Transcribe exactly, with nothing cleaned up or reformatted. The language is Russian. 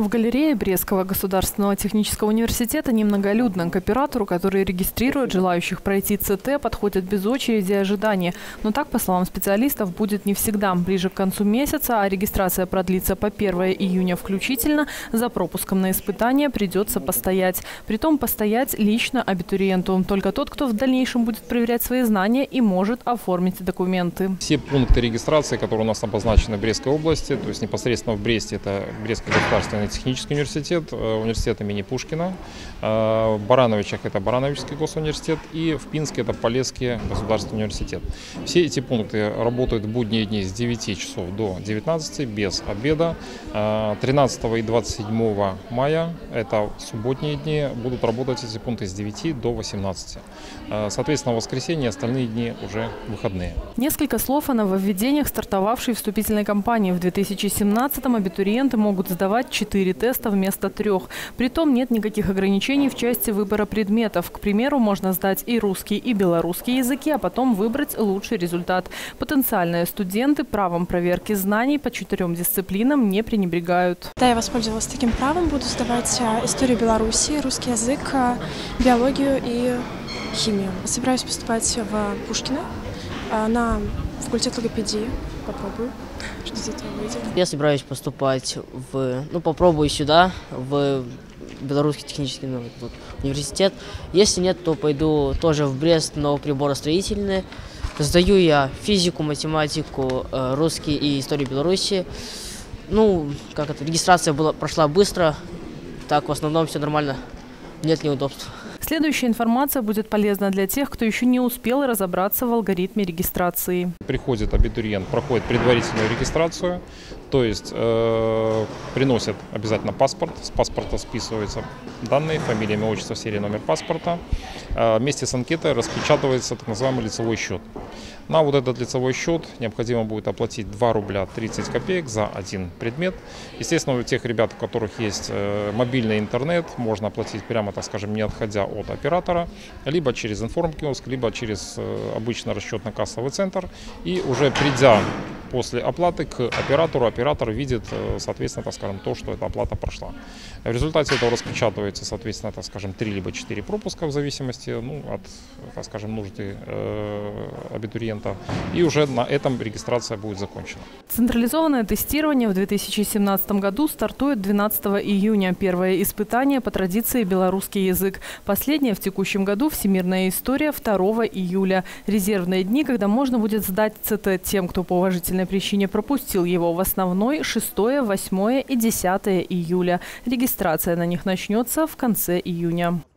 В галерее Брестского государственного технического университета немноголюдно. К оператору, который регистрирует желающих пройти ЦТ, подходят без очереди и ожидания. Но так, по словам специалистов, будет не всегда. Ближе к концу месяца, а регистрация продлится по первое июня включительно, за пропуском на испытание придется постоять. Притом постоять лично абитуриенту. Только тот, кто в дальнейшем будет проверять свои знания и может оформить документы. Все пункты регистрации, которые у нас обозначены в Брестской области, то есть непосредственно в Бресте, это Брестский государственный технический университет, университет имени Пушкина, в Барановичах это Барановичский госуниверситет и в Пинске это Полесский государственный университет. Все эти пункты работают в будние дни с девяти часов до девятнадцати без обеда. тринадцатого и двадцать седьмого мая, это субботние дни, будут работать эти пункты с девяти до восемнадцати. Соответственно, в воскресенье остальные дни уже выходные. Несколько слов о нововведениях стартовавшей вступительной кампании. В две тысячи семнадцатом абитуриенты могут сдавать четыре теста вместо трех. Притом нет никаких ограничений в части выбора предметов. К примеру, можно сдать и русский, и белорусский языки, а потом выбрать лучший результат. Потенциальные студенты правом проверки знаний по четырем дисциплинам не пренебрегают. Да, я воспользовалась таким правом. Буду сдавать историю Беларуси, русский язык, биологию и химию. Собираюсь поступать в Пушкино на факультет логопедии. Попробую, что из этого выйдет. Я собираюсь поступать в, ну попробую сюда, в Белорусский технический ну, вот, университет. Если нет, то пойду тоже в Брест, но приборостроительный. Сдаю я физику, математику, русский и историю Беларуси. Ну, как это, регистрация была, прошла быстро, так в основном все нормально, нет неудобств. Следующая информация будет полезна для тех, кто еще не успел разобраться в алгоритме регистрации. Приходит абитуриент, проходит предварительную регистрацию, то есть э, приносит обязательно паспорт, с паспорта списываются данные, фамилия, имя, отчество, серия, номер паспорта. Э, вместе с анкетой распечатывается так называемый лицевой счет. На вот этот лицевой счет необходимо будет оплатить два рубля тридцать копеек за один предмет. Естественно, у тех ребят, у которых есть э, мобильный интернет, можно оплатить прямо, так скажем, не отходя от оператора, либо через информкиоск, либо через э, обычный расчетно-кассовый центр. И уже придя после оплаты к оператору, оператор видит, э, соответственно, так скажем, то, что эта оплата прошла. В результате этого распечатывается, соответственно, так скажем, три либо четыре пропуска в зависимости ну, от, так скажем, нужды э, абитуриента. И уже на этом регистрация будет закончена. Централизованное тестирование в две тысячи семнадцатом году стартует двенадцатого июня. Первое испытание по традиции белорусский язык. Последнее в текущем году всемирная история второго июля. Резервные дни, когда можно будет сдать ЦТ тем, кто по уважительной причине пропустил его в основной, шестое, восьмое и десятое июля. Регистрация на них начнется в конце июня.